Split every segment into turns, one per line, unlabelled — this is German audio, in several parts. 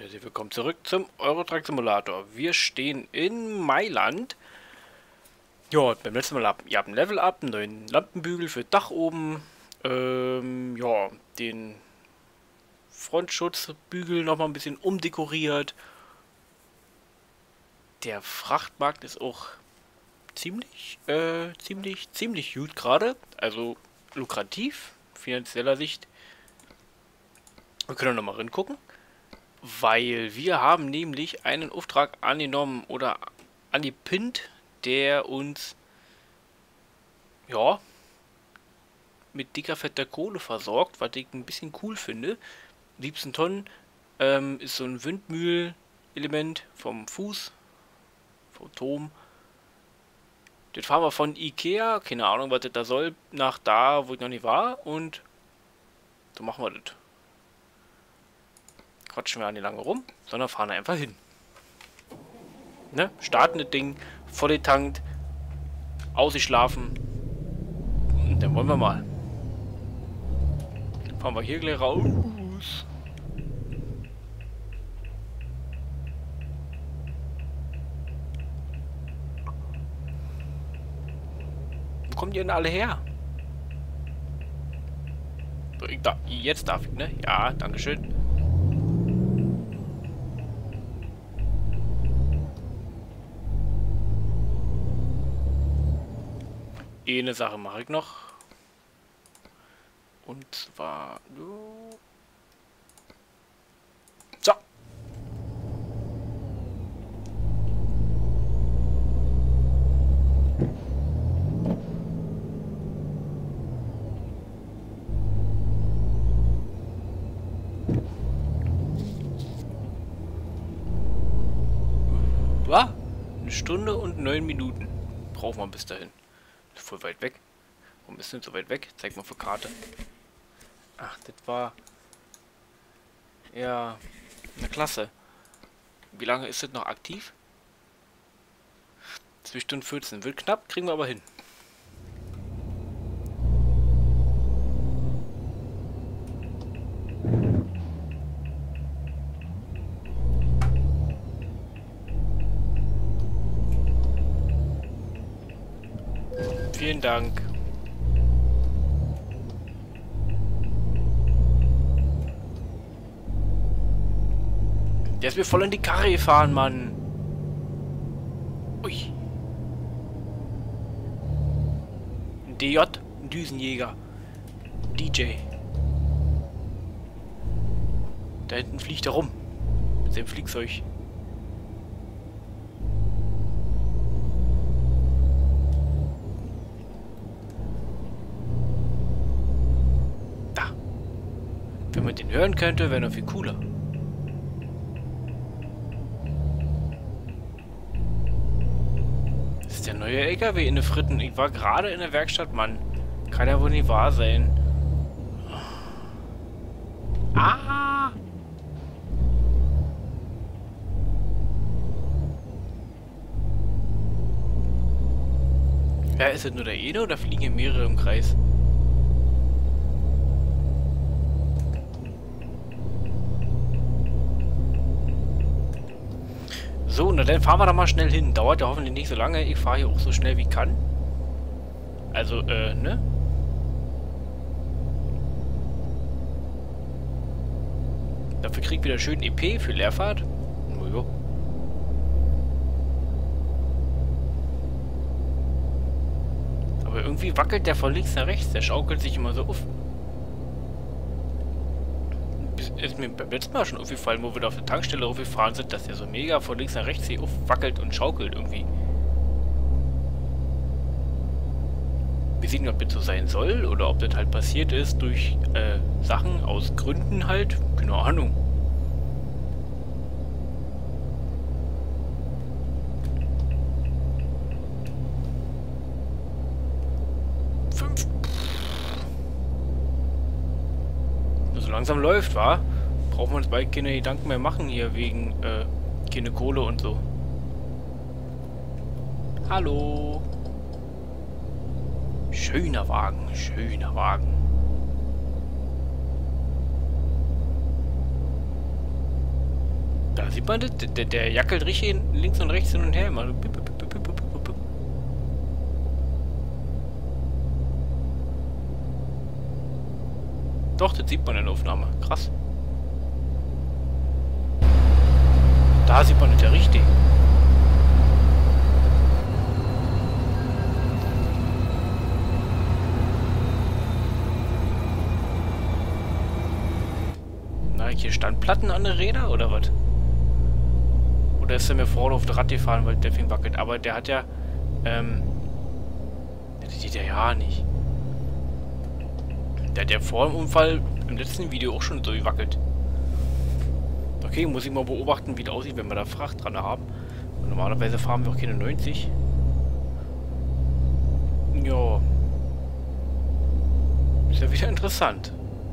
Herzlich willkommen zurück zum Euro Truck Simulator. Wir stehen in Mailand. Ja, beim letzten Mal ihr habt ein Level Up, einen neuen Lampenbügel für Dach oben. Ja, den Frontschutzbügel nochmal ein bisschen umdekoriert. Der Frachtmarkt ist auch ziemlich gut gerade. Also lukrativ, finanzieller Sicht. Wir können nochmal reingucken. Weil wir haben nämlich einen Auftrag angenommen oder angepinnt, der uns ja mit dicker fetter Kohle versorgt, was ich ein bisschen cool finde. 17 Tonnen ist so ein Windmühlelement vom Fuß, vom Turm. Das fahren wir von Ikea, keine Ahnung, was das da soll, nach da, wo ich noch nicht war, und so machen wir das. Quatschen wir an die lange rum, sondern fahren einfach hin. Ne? Starten das Ding, voll getankt, ausgeschlafen. Und dann wollen wir mal. Fahren wir hier gleich raus. Wo kommt ihr denn alle her? So, jetzt darf ich, ne? Ja, dankeschön. Eine Sache mache ich noch. Und zwar... So. War? 1 Stunde und 9 Minuten. Brauchen wir bis dahin. Voll weit weg. Warum ist denn so weit weg? Zeig mal für Karte. Ach, das war... Ja... Eine Klasse. Wie lange ist das noch aktiv? 2 Stunden 14. Wird knapp, kriegen wir aber hin. Vielen Dank. Der ist mir voll in die Karre gefahren, Mann. Ui. Ein DJ, ein Düsenjäger. DJ. Da hinten fliegt er rum. Mit seinem Fliegzeug. Da. Wenn man den hören könnte, wäre noch viel cooler. Der neue LKW in der Fritten. Ich war gerade in der Werkstatt, Mann. Kann ja wohl nicht wahr sein. Ah! Ja, ist das nur der eine oder fliegen hier mehrere im Kreis? So, na dann fahren wir da mal schnell hin. Dauert ja hoffentlich nicht so lange. Ich fahre hier auch so schnell wie kann. Also, ne? Dafür krieg ich wieder schön EP für Leerfahrt. Jojo. Aber irgendwie wackelt der von links nach rechts. Der schaukelt sich immer so auf. Ist mir beim letzten Mal schon aufgefallen, wo wir da auf der Tankstelle aufgefahren sind, dass der so mega von links nach rechts hier aufwackelt und schaukelt irgendwie. Wir sehen, ob das so sein soll oder ob das halt passiert ist durch Sachen aus Gründen halt. Keine Ahnung. So langsam läuft, wa? Brauchen wir uns bald keine Gedanken mehr machen hier wegen keine Kohle und so. Hallo. Schöner Wagen, schöner Wagen. Ja, sieht man das? Der jackelt richtig links und rechts hin und her immer. Doch, das sieht man in der Aufnahme. Krass. Da sieht man das ja richtig. Na, hier Standplatten an den Rädern oder was? Oder ist er mir vorne auf der Rad gefahren, weil der Ding wackelt? Aber der hat ja, das sieht er ja nicht. Der hat ja vor dem Unfall im letzten Video auch schon so gewackelt. Okay, muss ich mal beobachten, wie das aussieht, wenn wir da Fracht dran haben. Und normalerweise fahren wir auch keine 90. Ja. Ist ja wieder interessant.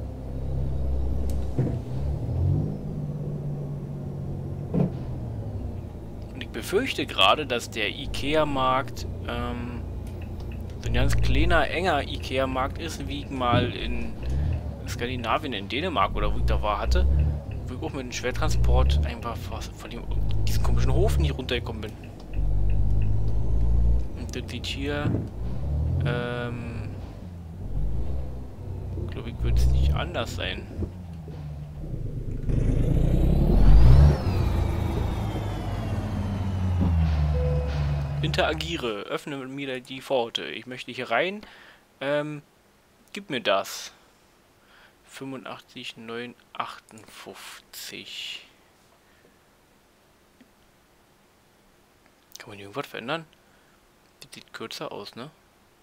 Und ich befürchte gerade, dass der Ikea-Markt so ein ganz kleiner, enger Ikea-Markt ist, wie ich mal in Skandinavien, in Dänemark oder wo ich da war, hatte. Wo ich auch mit dem Schwertransport einfach von diesem komischen Hof nicht runtergekommen bin. Und das sieht hier, glaube ich, wird es nicht anders sein. Interagiere, öffne mir die Pforte. Ich möchte hier rein. Gib mir das. 85, 9, 58. Kann man irgendwas verändern? Das sieht kürzer aus, ne?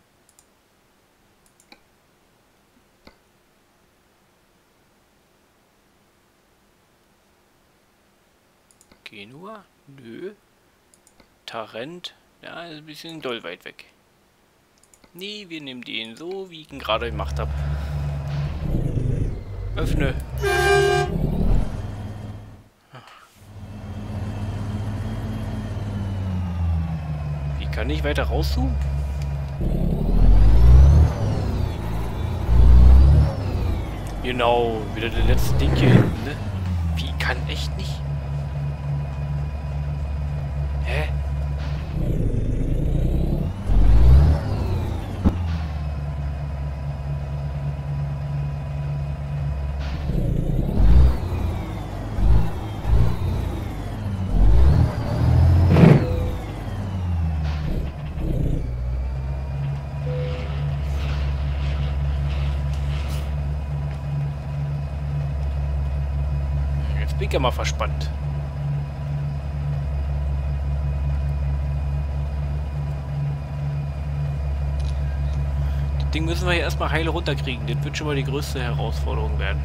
Genua? Nö. Tarent? Ja, ist ein bisschen doll weit weg. Nee, wir nehmen den so, wie ich ihn gerade gemacht habe. Öffne. Wie kann ich weiter rauszoomen? Genau, wieder der letzte Ding hier hinten, ne? Wie kann echt nicht? Hä? Jetzt bin ich ja mal verspannt. Das Ding müssen wir hier erstmal heile runterkriegen. Das wird schon mal die größte Herausforderung werden.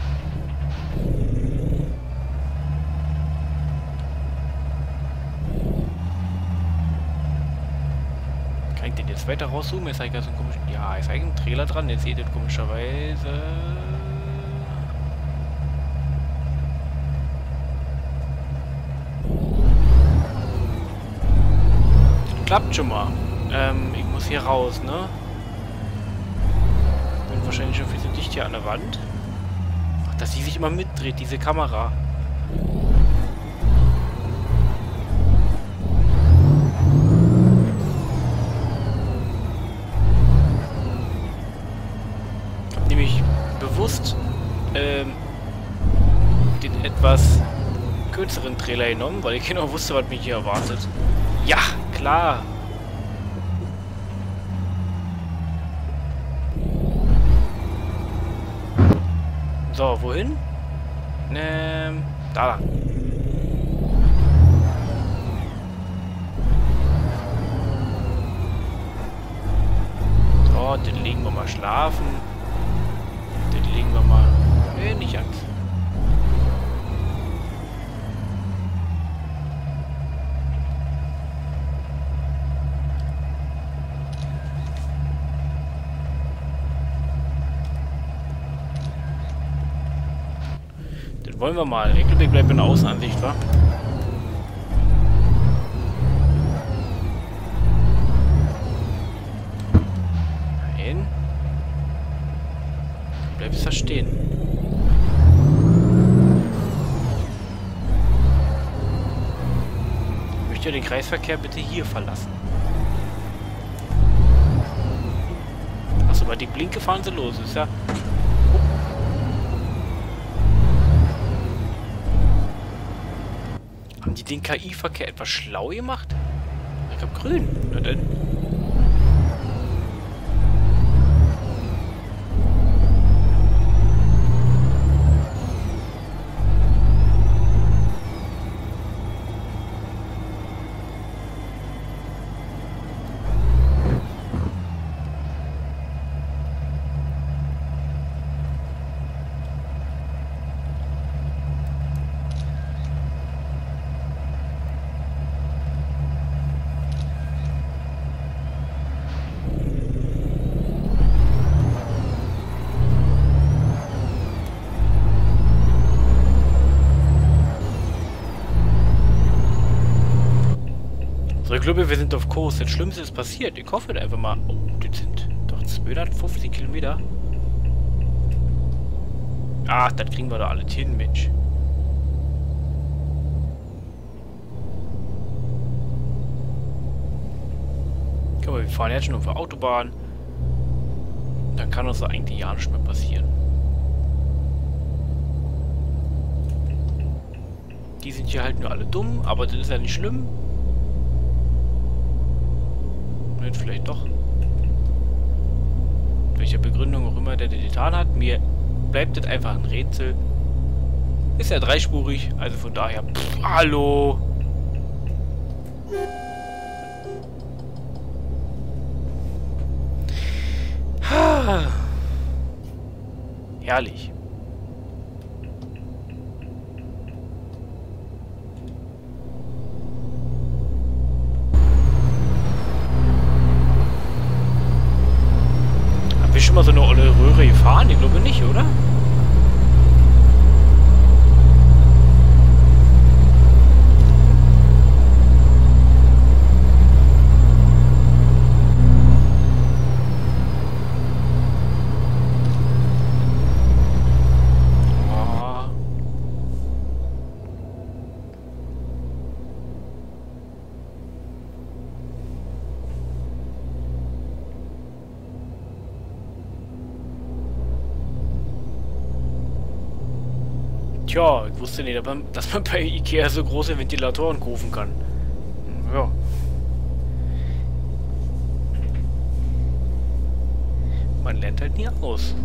Kann ich den jetzt weiter rauszoomen? Jetzt habe ich ja so einen komischen... Ja, jetzt habe ich einen Trailer dran. Jetzt seht ihr komischerweise... Klappt schon mal. Ich muss hier raus, ne? Bin wahrscheinlich schon viel zu dicht hier an der Wand. Ach, dass sie sich immer mitdreht, diese Kamera. Ich habe nämlich bewusst den etwas kürzeren Trailer genommen, weil ich genau wusste, was mich hier erwartet. Ja, klar. So, wohin? Da lang. So, den legen wir mal schlafen. Den legen wir mal... Nee, nicht ganz. Wollen wir mal. Ich glaube, ich bleibe in Außenansicht, wa? Nein. Du bleibst da stehen. könnt ihr den Kreisverkehr bitte hier verlassen. Achso, bei die Blinke fahren sie los. Ist ja... Haben die den KI-Verkehr etwas schlau gemacht? Ich hab grün. Na denn. So, ich glaube, wir sind auf Kurs. Das Schlimmste ist passiert. Ich hoffe einfach mal... Oh, das sind doch 250 Kilometer. Ach, das kriegen wir doch alle hin, Mensch. Guck mal, wir fahren jetzt schon auf der Autobahn. Dann kann uns da eigentlich ja nichts mehr passieren. Die sind hier halt nur alle dumm, aber das ist ja nicht schlimm. Vielleicht doch. Welche Begründung auch immer der getan hat. Mir bleibt das einfach ein Rätsel. Ist ja dreispurig, also von daher... Pff, hallo! Herrlich. Schon mal so eine olle Röhre gefahren? Ich glaube nicht, oder? Tja, ich wusste nicht, dass man bei Ikea so große Ventilatoren kaufen kann. Ja. Man lernt halt nie aus.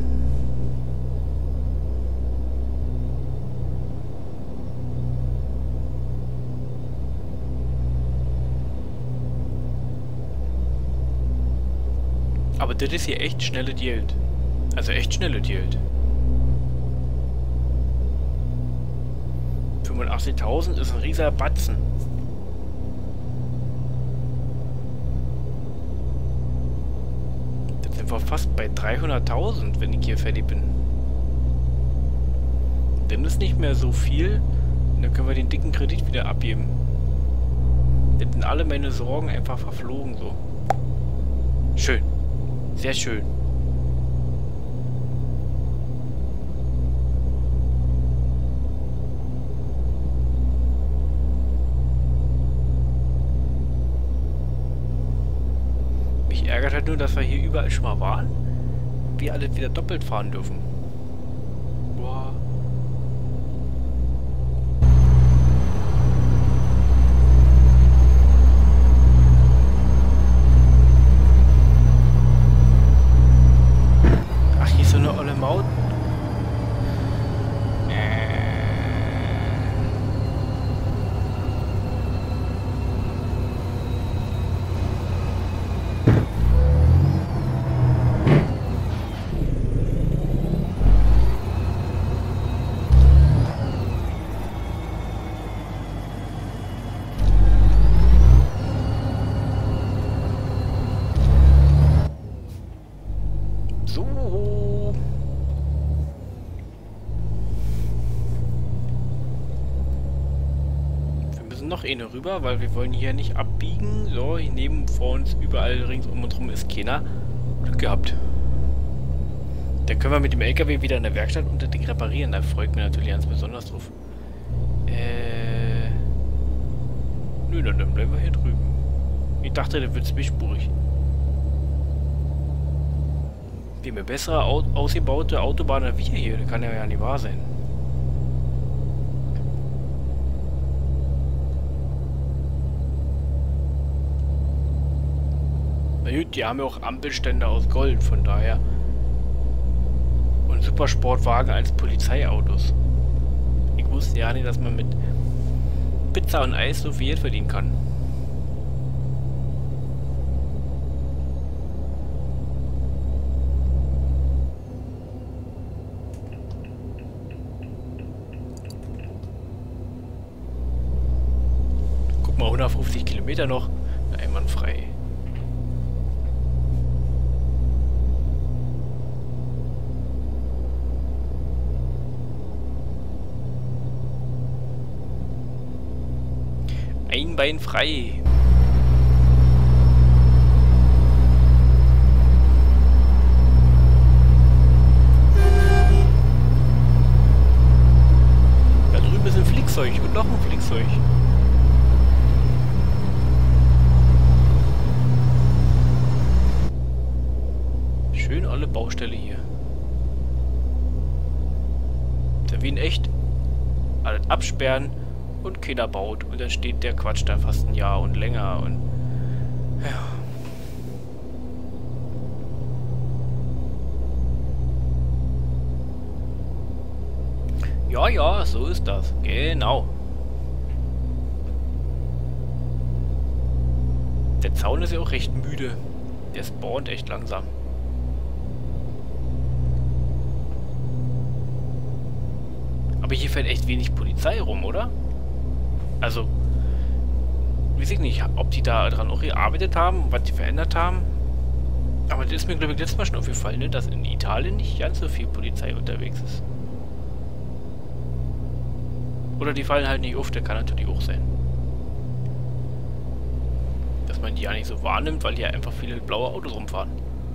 Aber das ist hier echt schnelle Geld. Also echt schnelle Geld. 85.000 ist ein rieser Batzen. Jetzt sind wir fast bei 300.000, wenn ich hier fertig bin. Dann ist nicht mehr so viel. Und dann können wir den dicken Kredit wieder abgeben. Jetzt sind alle meine Sorgen einfach verflogen so. Schön. Sehr schön. Ärgert halt nur, dass wir hier überall schon mal waren. Wir alle wieder doppelt fahren dürfen. Boah. Ach, hier ist so eine olle Maut. Noch eine rüber, weil wir wollen hier nicht abbiegen. So, hier neben vor uns, überall rings um uns rum ist keiner. Glück gehabt. Dann können wir mit dem LKW wieder in der Werkstatt und das Ding reparieren. Da freue ich mich natürlich ganz besonders drauf. Nö, dann bleiben wir hier drüben. Ich dachte, der wird zwiespurig. Wir haben eine bessere ausgebaute Autobahn als wir hier. Das kann ja nicht wahr sein. Na gut, die haben ja auch Ampelstände aus Gold, von daher. Und Supersportwagen als Polizeiautos. Ich wusste ja nicht, dass man mit Pizza und Eis so viel Geld verdienen kann. Guck mal, 150 Kilometer noch. Einwandfrei. Einbeinfrei. Da drüben ist ein Flickzeug und noch ein Flickzeug. Schön alle Baustelle hier. Ist ja wie in echt. Alles absperren und keiner baut. Und dann steht der Quatsch da fast ein Jahr und länger und... Ja. Ja, so ist das. Genau. Der Zaun ist ja auch recht müde. Der spawnt echt langsam. Aber hier fährt echt wenig Polizei rum, oder? Also, weiß ich nicht, ob die da dran auch gearbeitet haben, was die verändert haben. Aber das ist mir, glaube ich, letztes Mal schon aufgefallen, ne, dass in Italien nicht ganz so viel Polizei unterwegs ist. Oder die fallen halt nicht auf, der kann natürlich auch sein. Dass man die ja nicht so wahrnimmt, weil hier einfach viele blaue Autos rumfahren.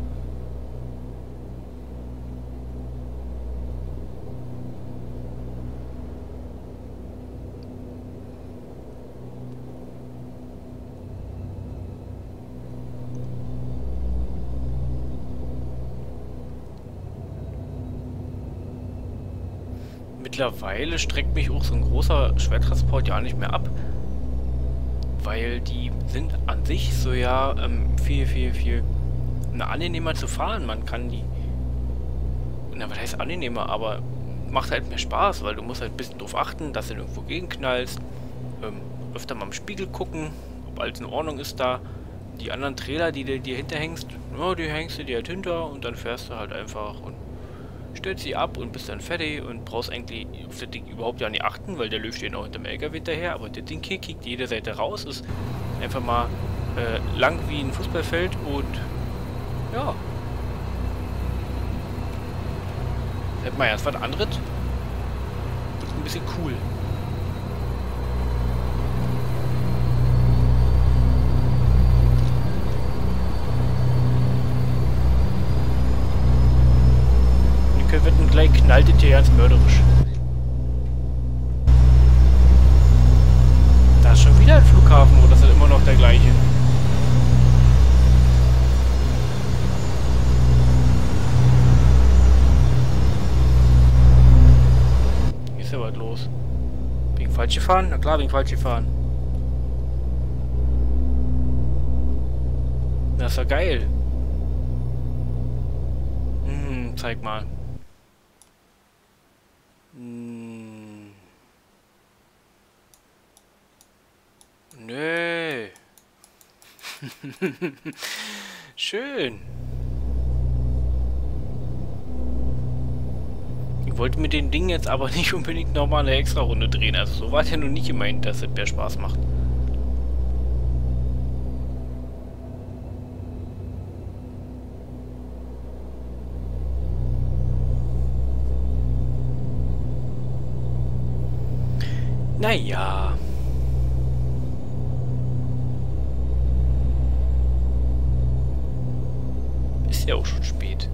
Mittlerweile streckt mich auch so ein großer Schwertransport ja nicht mehr ab. Weil die sind an sich so ja viel angenehmer zu fahren. Man kann die... Na, was heißt angenehmer? Aber macht halt mehr Spaß, weil du musst halt ein bisschen drauf achten, dass du irgendwo gegenknallst. Öfter mal im Spiegel gucken, ob alles in Ordnung ist da. Die anderen Trailer, die du dir hinterhängst, ja, die hängst du dir halt hinter und dann fährst du halt einfach und stellst sie ab und bist dann fertig und brauchst eigentlich auf das Ding überhaupt ja nicht achten, weil der läuft dir noch hinterm LKW hinterher, aber das Ding hier kickt jede Seite raus, ist einfach mal lang wie ein Fußballfeld und ja. Hätten wir jetzt was anderes. Wird ein bisschen cool. Wird gleich knallt es hier ganz mörderisch. Da ist schon wieder ein Flughafen, oder ist das immer noch der gleiche? Hier ist ja was los. Wegen falsch gefahren? Na klar, wegen falsch gefahren. Das ist ja geil. Zeig mal. Nö. Schön. Ich wollte mit den Dingen jetzt aber nicht unbedingt nochmal eine extra Runde drehen. Also so war es ja nun nicht gemeint, dass es mehr Spaß macht. Naja. Ist ja auch schon spät.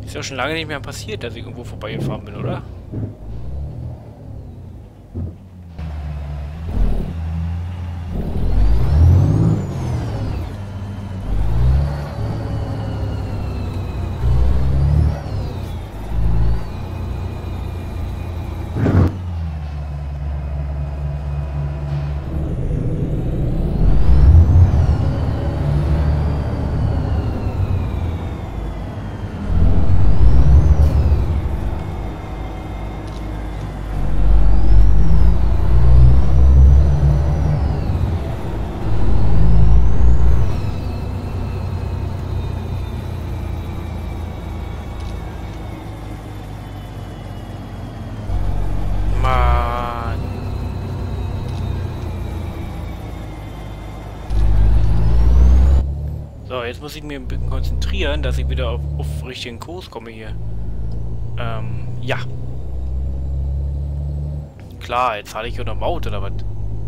Ist ja schon lange nicht mehr passiert, dass ich irgendwo vorbeigefahren bin, oder? So, jetzt muss ich mir ein bisschen konzentrieren, dass ich wieder auf richtigen Kurs komme hier. Ja. Klar, jetzt zahle ich unter Maut oder was?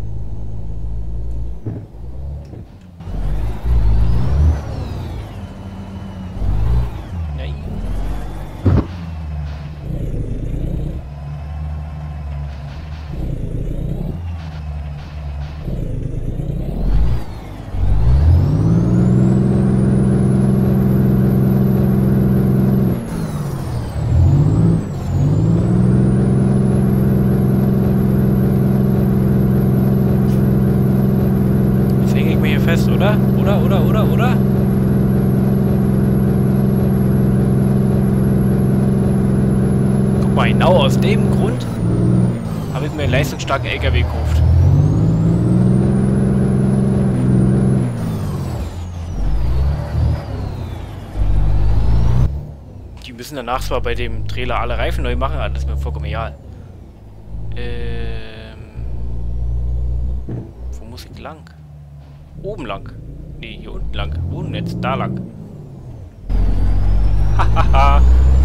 Nein. Fest, oder? Oder? Guck mal, genau aus dem Grund habe ich mir einen leistungsstarken LKW gekauft. Die müssen danach zwar bei dem Trailer alle Reifen neu machen, aber das ist mir vollkommen egal. Wo muss ich lang? Oben lang. Nee, hier unten lang. Wo denn jetzt? Da lang. Hahaha.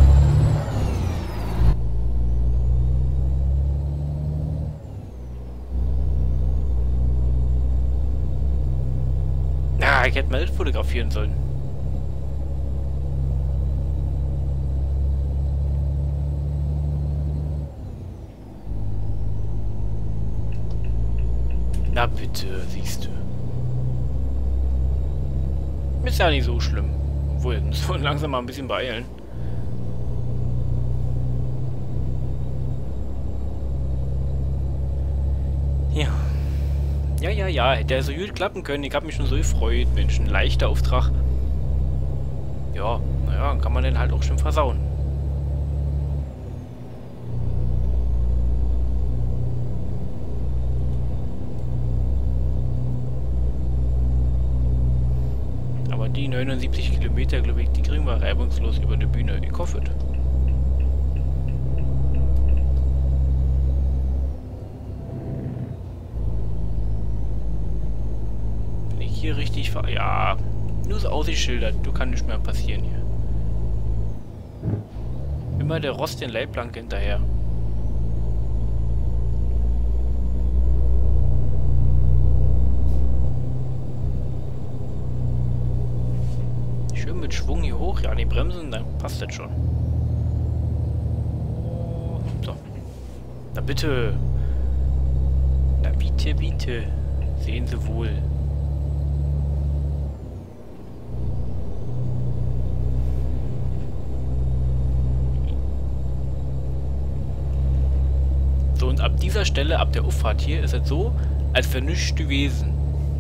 Na, ich hätte mal das fotografieren sollen. Na bitte, siehst du. Ist ja nicht so schlimm. Obwohl, wir müssen wir langsam mal ein bisschen beeilen. Ja. Ja. Hätte er so gut klappen können. Ich habe mich schon so gefreut. Mensch, ein leichter Auftrag. Ja, naja, kann man den halt auch schon versauen. Aber die 79 Kilometer, glaube ich, die kriegen wir reibungslos über die Bühne gekauft. Wenn ich hier richtig fahre... Ja, nur so ausgeschildert. Du kannst nicht mehr passieren hier. Immer der Rost den Leitplanke hinterher. Schön mit Schwung hier hoch. Ja, die Bremsen, dann passt das schon. So. Na bitte. Na bitte. Sehen Sie wohl. So, und ab dieser Stelle, ab der Auffahrt hier, ist es so, als wäre nichts gewesen.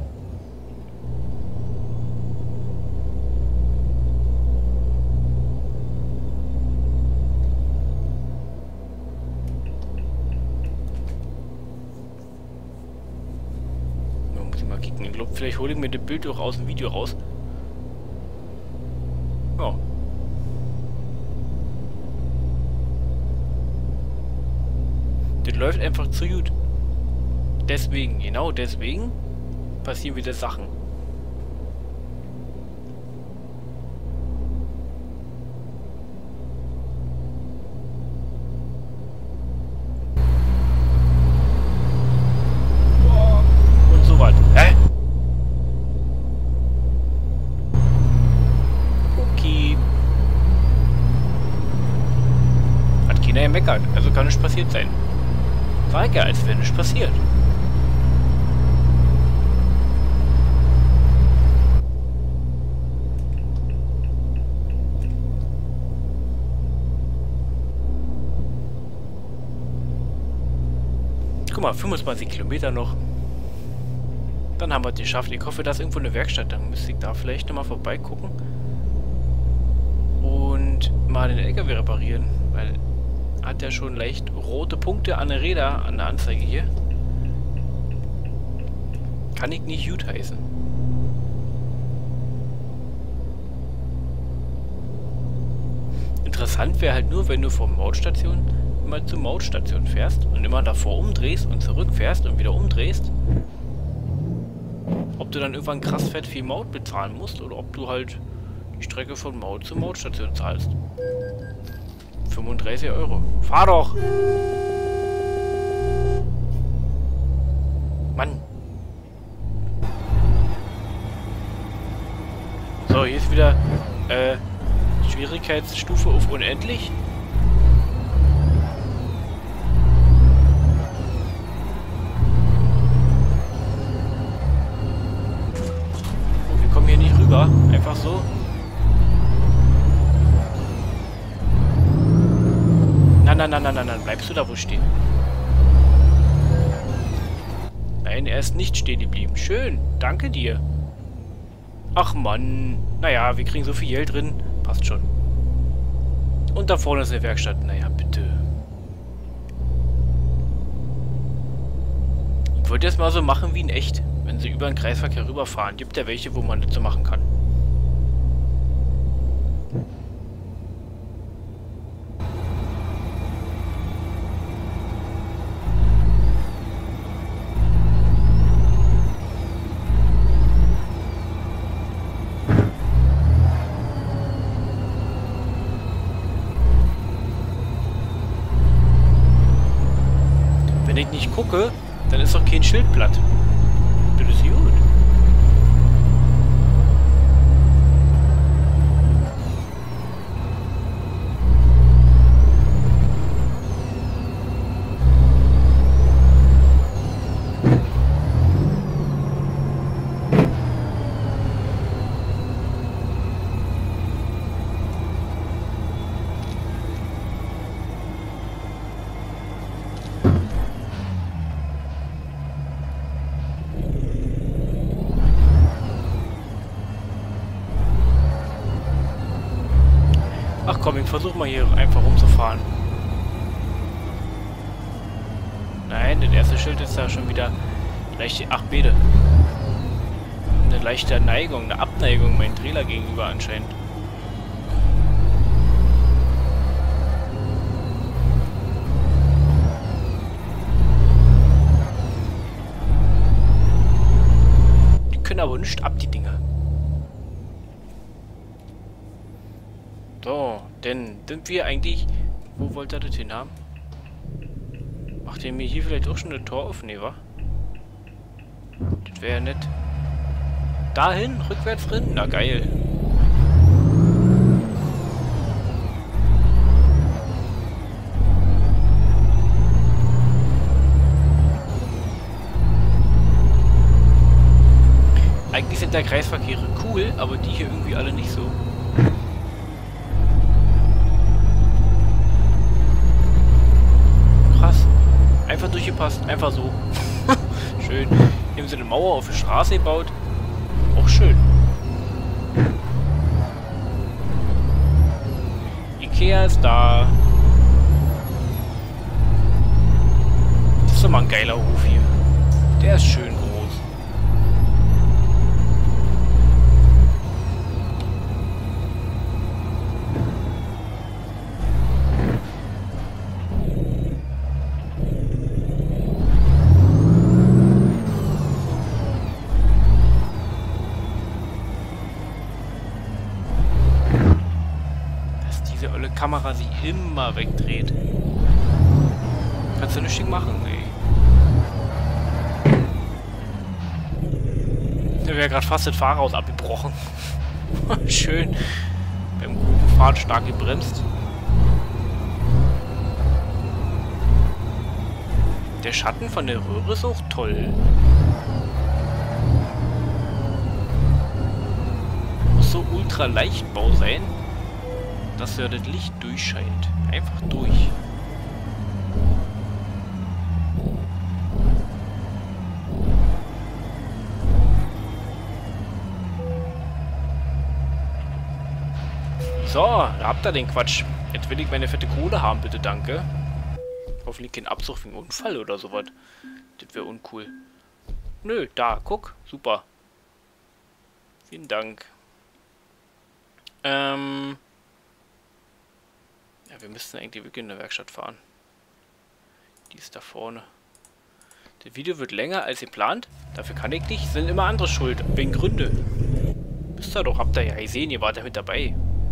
Da muss ich mal kicken. Ich glaube, vielleicht hole ich mir das Bild auch aus dem Video raus. Ja. Das läuft einfach zu gut. Deswegen, genau deswegen, passieren wieder Sachen. Und so weiter. Hä? Okay. meckert, also kann nichts passiert sein. Sag ja, als wäre nichts passiert. Guck mal, 25 Kilometer noch. Dann haben wir es geschafft. Ich hoffe, da ist irgendwo eine Werkstatt. Dann müsste ich da vielleicht nochmal vorbeigucken. Und mal den LKW reparieren. Weil hat ja schon leicht rote Punkte an den Rädern an der Anzeige hier. Kann ich nicht gut heißen. Interessant wäre halt nur, wenn du vom Mautstation immer zur Mautstation fährst und immer davor umdrehst und zurückfährst und wieder umdrehst. Ob du dann irgendwann krass fett viel Maut bezahlen musst oder ob du halt die Strecke von Maut zur Mautstation zahlst. 35 Euro. Fahr doch! Mann! So, hier ist wieder Schwierigkeitsstufe auf unendlich. Wir kommen hier nicht rüber, einfach so. Nein, bleibst du da, wo stehen? Nein, er ist nicht stehen geblieben. Schön, danke dir. Ach Mann. Naja, wir kriegen so viel Geld drin. Passt schon. Und da vorne ist eine Werkstatt. Naja, bitte. Ich wollte das mal so machen wie in echt. Wenn sie über den Kreisverkehr rüberfahren, gibt ja welche, wo man das so machen kann. Wenn ich nicht gucke, dann ist doch kein Schildblatt. Das ist gut. Ach komm, ich versuche mal hier einfach rumzufahren. Nein, das erste Schild ist da schon wieder leichte. Ach, Bede. Eine leichte Neigung, eine Abneigung meinem Trailer gegenüber anscheinend. Die können aber nicht ab, die Dinger. So, denn sind wir eigentlich... Wo wollt ihr das hin haben? Macht ihr mir hier vielleicht auch schon ein Tor auf? Nee, wa? Das wäre ja nett. Dahin? Rückwärts drin? Na geil. Eigentlich sind der Kreisverkehre cool, aber die hier irgendwie alle nicht so. Einfach durchgepasst, einfach so. Schön. Hier haben sie eine Mauer auf die Straße gebaut. Auch schön. Ikea ist da. Das ist doch mal ein geiler Hof hier. Der ist schön groß. Kamera sich immer wegdreht. Kannst du nichts machen, ey. Da wäre gerade fast das Fahrhaus abgebrochen. Schön. Beim guten Fahren stark gebremst. Der Schatten von der Röhre ist auch toll. Muss so ultra Leichtbau sein, dass ja das Licht durchscheint. Einfach durch. So, da habt ihr den Quatsch. Jetzt will ich meine fette Kohle haben, bitte, danke. Hoffentlich kein Abzug wegen Unfall oder sowas. Das wäre uncool. Nö, da, guck. Super. Vielen Dank. Ja, wir müssten eigentlich wirklich in der Werkstatt fahren. Die ist da vorne. Das Video wird länger als geplant. Dafür kann ich nicht. Sind immer andere schuld. Wegen Gründe. Wisst ihr doch, habt ihr ja gesehen, ihr wart ja mit dabei.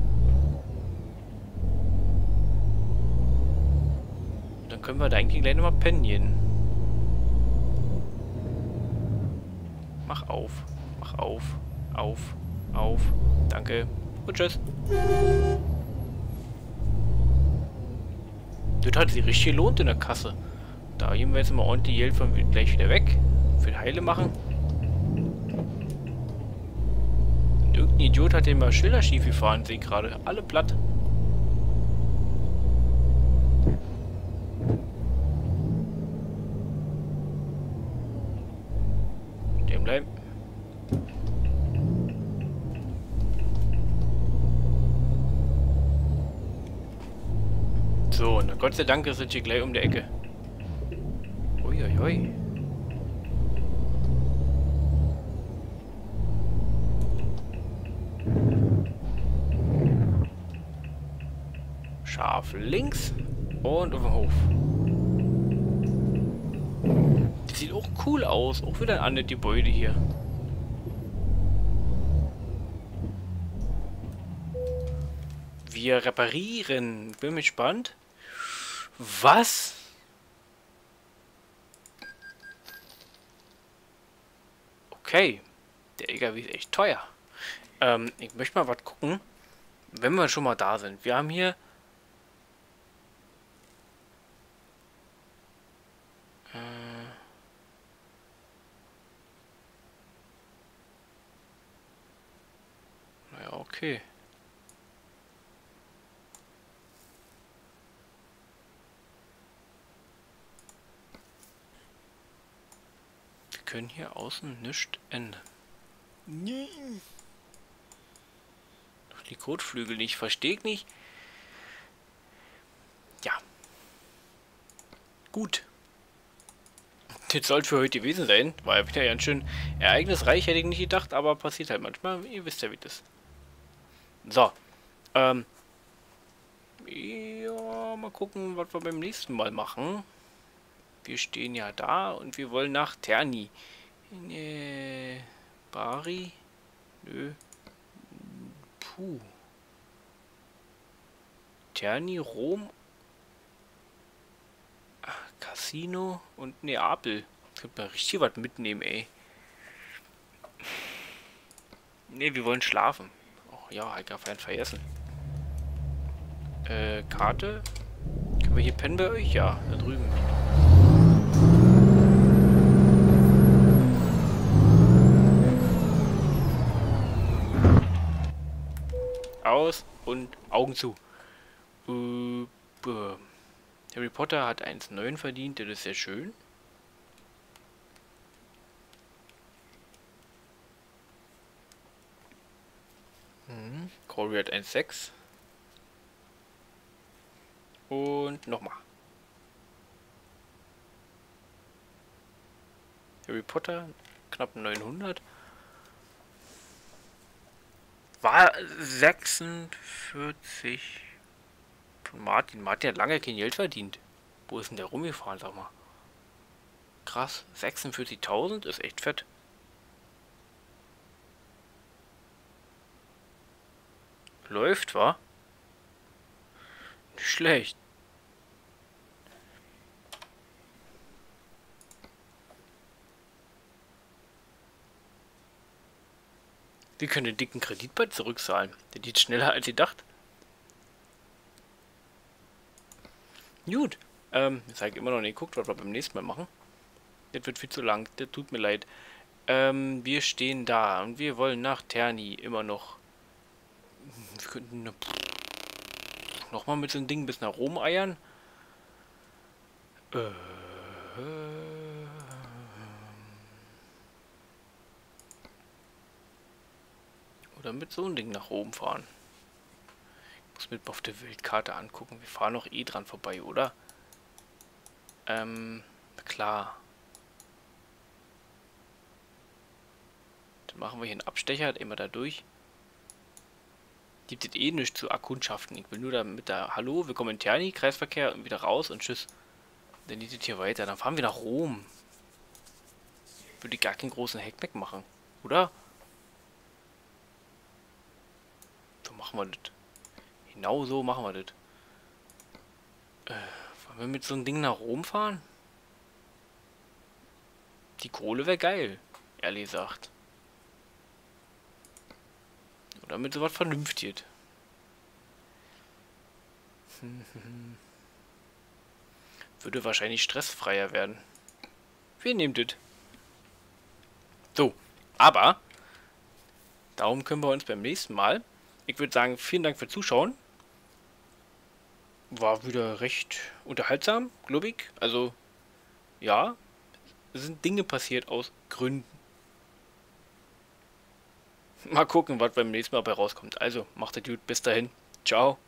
Dann können wir da eigentlich gleich nochmal pennen gehen. Mach auf. Mach auf. Auf. Auf. Danke. Und tschüss. Das hat sich richtig gelohnt in der Kasse. Da geben wir jetzt mal ordentlich Geld von gleich wieder weg. Für die Heile machen. Und irgendein Idiot hat den mal Schilder schief gefahren, sehe ich gerade. Alle platt. Stehen bleiben. So, und Gott sei Dank sind hier gleich um die Ecke. Uiuiui. Scharf links und auf den Hof. Das sieht auch cool aus. Auch wieder ein anderes Gebäude hier. Wir reparieren. Bin gespannt. Was? Okay. Der LKW ist echt teuer. Ich möchte mal was gucken. Wenn wir schon mal da sind. Wir haben hier... naja, okay. Wir können hier außen nichts ändern. Nee. Doch die Kotflügel nicht. Verstehe ich nicht. Ja. Gut. Das sollte für heute gewesen sein. War ja wieder ganz schön ereignisreich, hätte ich nicht gedacht, aber passiert halt manchmal. Ihr wisst ja, wie das ist. So. Ja, mal gucken, was wir beim nächsten Mal machen. Wir stehen ja da und wir wollen nach Terni. Bari? Nö. Puh. Terni, Rom, Casino und Neapel. Könnte man richtig was mitnehmen, ey. Ne, wir wollen schlafen. Oh ja, ich habe einen vergessen. Karte. Können wir hier pennen bei euch? Ja, da drüben. Aus und Augen zu. Harry Potter hat 1,9 verdient, das ist sehr schön. Corey hat 1,6. Und nochmal. Harry Potter, knapp 900. War 46 von Martin. Martin hat lange kein Geld verdient. Wo ist denn der rumgefahren, sag mal? Krass, 46.000 ist echt fett. Läuft, wa? Nicht schlecht. Wir können den dicken Kredit bald zurückzahlen. Der geht schneller als gedacht. Gut. Ich sage immer noch nicht geguckt, was wir beim nächsten Mal machen. Das wird viel zu lang, das tut mir leid. Wir stehen da und wir wollen nach Terni immer noch. Wir könnten nochmal mit so einem Ding bis nach Rom eiern. Oder mit so einem Ding nach Rom fahren. Ich muss mir auf der Weltkarte angucken. Wir fahren noch eh dran vorbei, oder? Klar. Dann machen wir hier einen Abstecher, immer da durch. Gibt es eh nichts zu erkundschaften. Ich will nur da mit der Hallo, willkommen in Terni, Kreisverkehr und wieder raus und tschüss. Dann geht es hier weiter. Dann fahren wir nach Rom. Würde ich gar keinen großen Hackback machen, oder? So machen wir das. Genau so machen wir das. Wollen wir mit so einem Ding nach Rom fahren? Die Kohle wäre geil, ehrlich gesagt. Oder mit sowas Vernünftiges. Würde wahrscheinlich stressfreier werden. Wir nehmen das. So, aber darum können wir uns beim nächsten Mal. Ich würde sagen, vielen Dank fürs Zuschauen. War wieder recht unterhaltsam, glaube ich. Also, ja, es sind Dinge passiert aus Gründen. Mal gucken, was beim nächsten Mal bei rauskommt. Also, macht es gut. Bis dahin. Ciao.